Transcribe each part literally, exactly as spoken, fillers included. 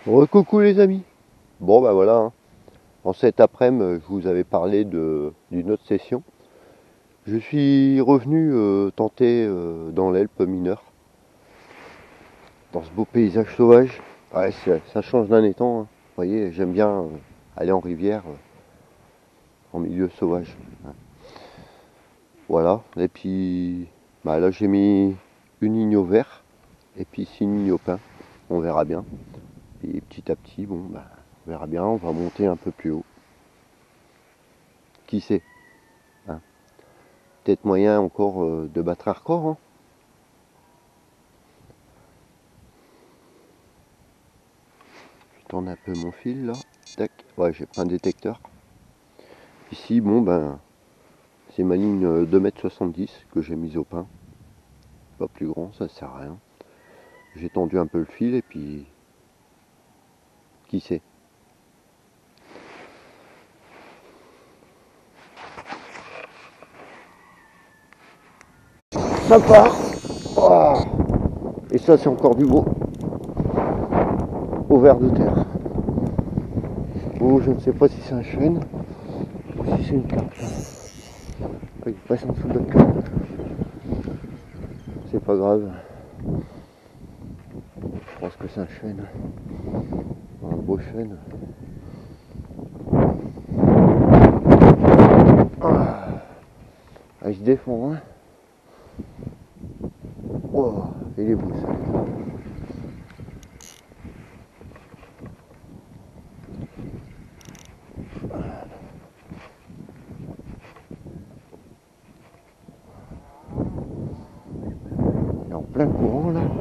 Recoucou les amis. Bon bah voilà, hein. En cet après-midi, je vous avais parlé de d'une autre session. Je suis revenu euh, tenter euh, dans l'Helpe mineure, dans ce beau paysage sauvage. Ouais, ça, ça change d'un étang, hein. Vous voyez, j'aime bien euh, aller en rivière, euh, en milieu sauvage, hein. Voilà, et puis bah là j'ai mis une ligne au vert et puis six lignes au pin. On verra bien. Et petit à petit, bon bah on verra bien, on va monter un peu plus haut. Qui sait, hein. Peut-être moyen encore euh, de battre un record, hein. Je tourne un peu mon fil là. Tac. Ouais, j'ai pris un détecteur. Ici, bon ben, c'est ma ligne euh, deux mètres soixante-dix que j'ai mise au pin. Pas plus grand, ça sert à rien. J'ai tendu un peu le fil et puis qui sait. Ça part. Oh. Et ça c'est encore du beau. Au ver de terre. Oh, je ne sais pas si c'est un chêne ou si c'est une carpe. Il passe en dessous de l'autre corde. C'est pas grave. Je pense que c'est un chêne. Un beau chêne. Ah, il se défend, hein. Oh, il est beau ça. Il est en plein courant là.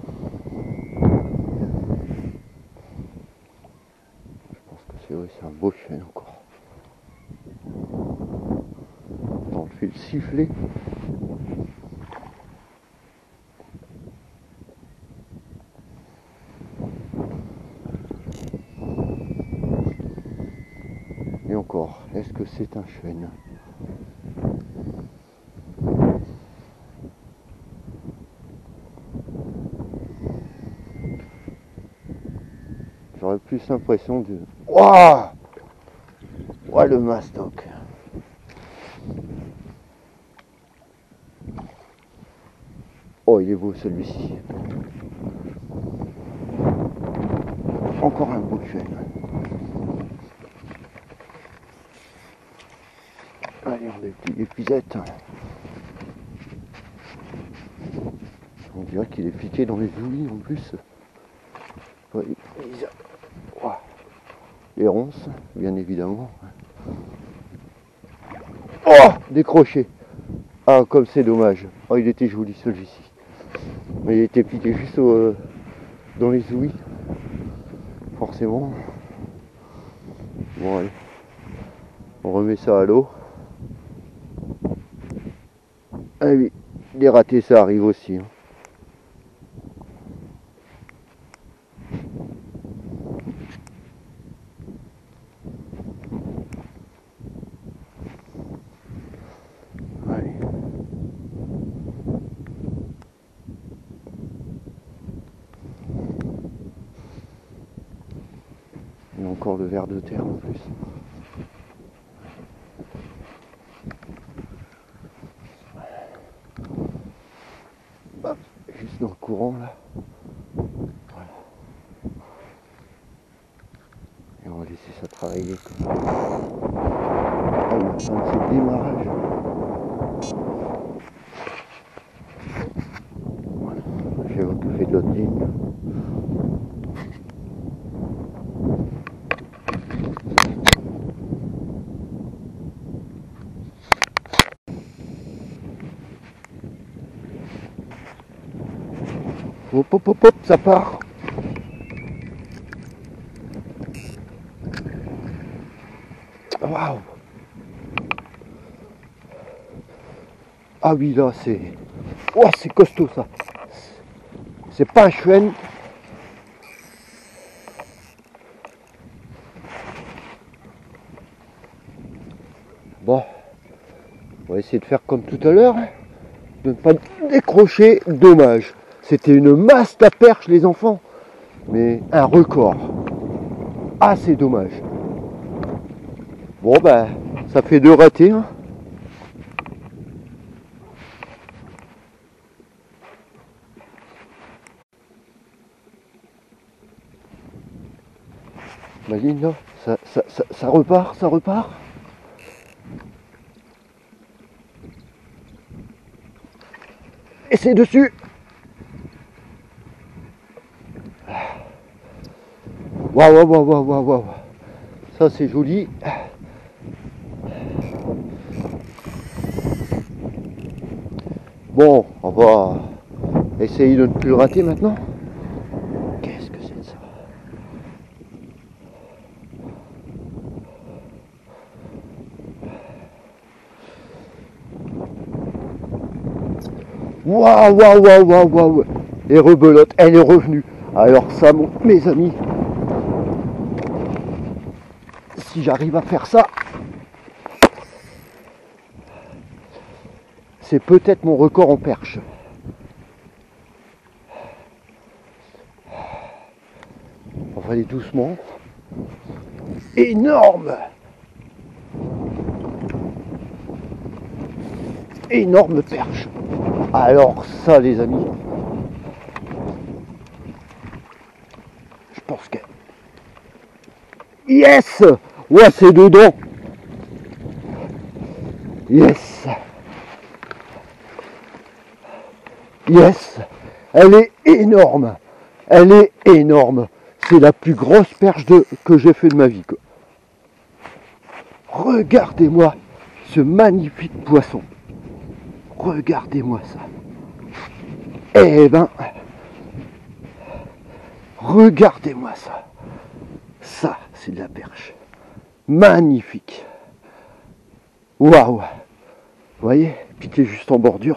Je pense que c'est oui, c'est un beau chêne encore. On le fil siffler. Et encore, est-ce que c'est un chêne? J'aurais plus l'impression de... Waouh! Ouah, le mastoc! Oh, il est beau celui-ci. Encore un beau chêne. Allez, on a des petites épuisettes. On dirait qu'il est piqué dans les ouïes en plus. Ouais, ouah. Les ronces, bien évidemment. Oh, décroché. Ah, comme c'est dommage. Oh, il était joli celui-ci. Mais il était piqué juste au, euh, dans les ouïes. Forcément. Bon, allez. On remet ça à l'eau. Ah oui, des ratés ça arrive aussi, hein. Allez. Il y a encore le ver de terre en plus. Hop, juste dans le courant là. Voilà. Et on va laisser ça travailler comme ça. Ah, il c'est le démarrage. Voilà. Je vais m'occuper de l'autre ligne. Hop hop hop hop, ça part. Waouh. Ah oui, là c'est... Oh, c'est costaud ça. C'est pas un chêne. Bon, on va essayer de faire comme tout à l'heure, hein, de ne pas décrocher. Dommage. C'était une masse à perche les enfants. Mais un record. Ah, c'est dommage. Bon, bah, ça fait deux ratés. Hein. Imagine là, ça, ça, ça, ça repart, ça repart. Et c'est dessus. Waouh, waouh, waouh, waouh, waouh. Ça c'est joli. Bon, on va essayer de ne plus le rater maintenant. Qu'est-ce que c'est de ça? Waouh, waouh, waouh, waouh, waouh. Et rebelote, elle est revenue. Alors ça, mon, mes amis, si j'arrive à faire ça, c'est peut-être mon record en perche. On va aller doucement. Énorme! Énorme perche. Alors ça, les amis, je pense que... Yes! Ouais, c'est dedans. Yes! Yes! Elle est énorme. Elle est énorme. C'est la plus grosse perche de, que j'ai fait de ma vie. Quoi. Regardez-moi ce magnifique poisson. Regardez-moi ça. Eh ben, regardez-moi ça. Ça, c'est de la perche. Magnifique. Waouh. Vous voyez, piqué juste en bordure.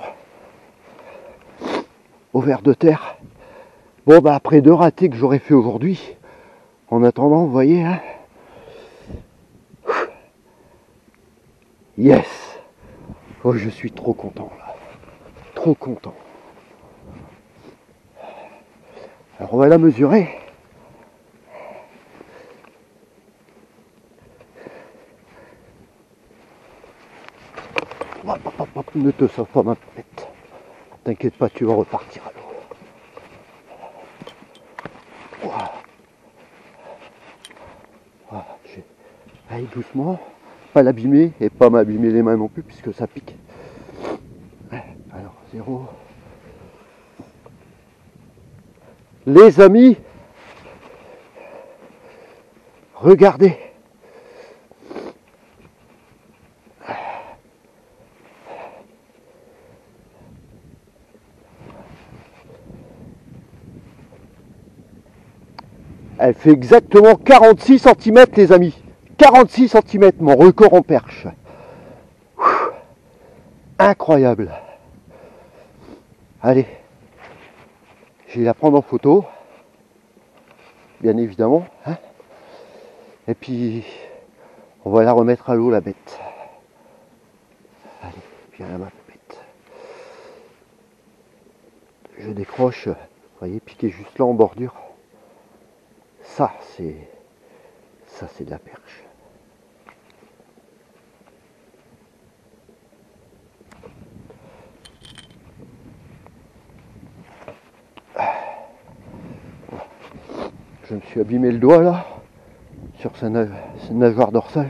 Au ver de terre. Bon, bah après deux ratés que j'aurais fait aujourd'hui, en attendant, vous voyez, hein. Yes. Oh, je suis trop content, là. Trop content. Alors, on va la mesurer. Hop, hop, hop, ne te sauve pas ma tête. T'inquiète pas, tu vas repartir à l'eau. Voilà. Voilà, allez, doucement. Pas l'abîmer et pas m'abîmer les mains non plus puisque ça pique. Alors, zéro. Les amis, regardez. Elle fait exactement quarante-six centimètres, les amis. quarante-six centimètres, mon record en perche. Ouh, incroyable. Allez, je vais la prendre en photo, bien évidemment. Hein. Et puis, on va la remettre à l'eau, la bête. Allez, viens là, ma bête. Je décroche, vous voyez, piqué juste là en bordure. Ça, c'est ça, c'est de la perche. Je me suis abîmé le doigt là, sur sa, na sa nageoire dorsale.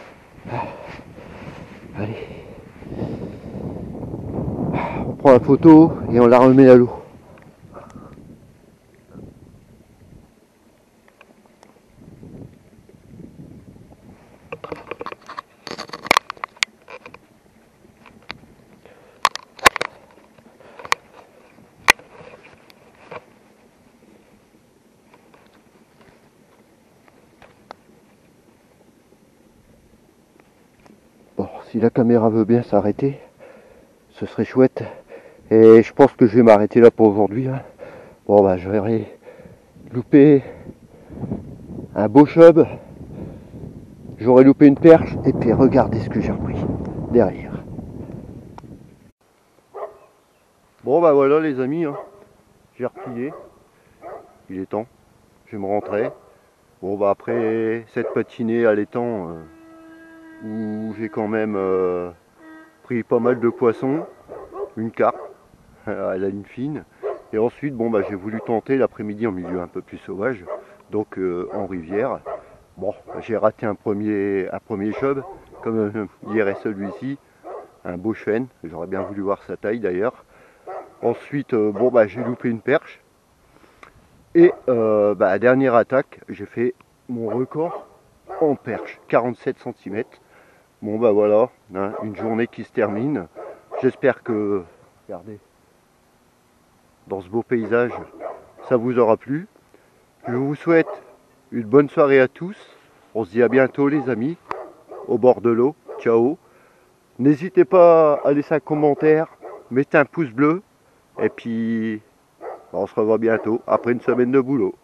Allez. On prend la photo et on la remet à l'eau. Bon, si la caméra veut bien s'arrêter, ce serait chouette. Et je pense que je vais m'arrêter là pour aujourd'hui. Hein. Bon, bah, j'aurais loupé un beau chub. J'aurais loupé une perche. Et puis, regardez ce que j'ai repris derrière. Bon, bah voilà, les amis. Hein. J'ai replié. Il est temps. Je vais me rentrer. Bon bah après cette patinée à l'étang euh, où j'ai quand même euh, pris pas mal de poissons, une carpe à la ligne fine, et ensuite bon bah j'ai voulu tenter l'après-midi en milieu un peu plus sauvage, donc euh, en rivière. Bon, j'ai raté un premier, un premier job, comme euh, dirait celui-ci, un beau chêne, j'aurais bien voulu voir sa taille d'ailleurs. Ensuite, euh, bon bah j'ai loupé une perche. Et euh, bah, dernière attaque, j'ai fait mon record en perche, quarante-sept centimètres. Bon bah voilà, hein, une journée qui se termine. J'espère que, regardez, dans ce beau paysage, ça vous aura plu. Je vous souhaite une bonne soirée à tous. On se dit à bientôt les amis, au bord de l'eau. Ciao. N'hésitez pas à laisser un commentaire, mettez un pouce bleu. Et puis, on se revoit bientôt après une semaine de boulot.